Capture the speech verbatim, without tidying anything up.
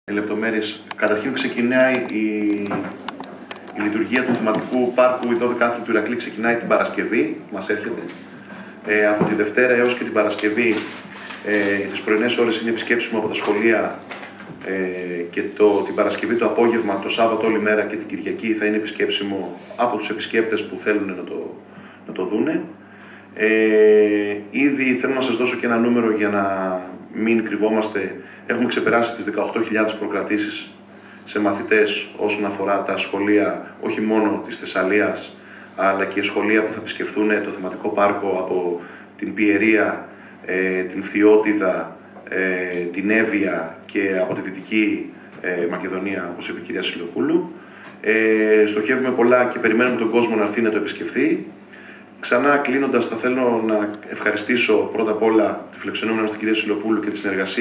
Λεπτομέρειες. Καταρχήν ξεκινάει η, η λειτουργία του θεματικού πάρκου. Η δώδεκη του Ηρακλή ξεκινάει την Παρασκευή, μας έρχεται. Ε, από τη Δευτέρα έως και την Παρασκευή, ε, τις πρωινές ώρες είναι επισκέψιμο από τα σχολεία ε, και το, την Παρασκευή το απόγευμα, το Σάββατο όλη μέρα και την Κυριακή θα είναι επισκέψιμο από τους επισκέπτες που θέλουν να το, να το δούνε. Ε, ήδη θέλω να σας δώσω και ένα νούμερο για να μην κρυβόμαστε. Έχουμε ξεπεράσει τις δεκαοκτώ χιλιάδες προκρατήσεις σε μαθητές όσον αφορά τα σχολεία, όχι μόνο της Θεσσαλίας, αλλά και σχολεία που θα επισκεφθούν το θεματικό πάρκο από την Πιερία, ε, την Φθιώτιδα, ε, την Εύβοια και από τη Δυτική ε, Μακεδονία, όπως είπε η κυρία Σιλοπούλου. Ε, στοχεύουμε πολλά και περιμένουμε τον κόσμο να έρθει να το επισκεφθεί. Ξανά κλείνοντας, θα θέλω να ευχαριστήσω πρώτα απ' όλα τη φιλοξενούμενη μας την κυρία Σιλοπούλου και τη συνεργασία.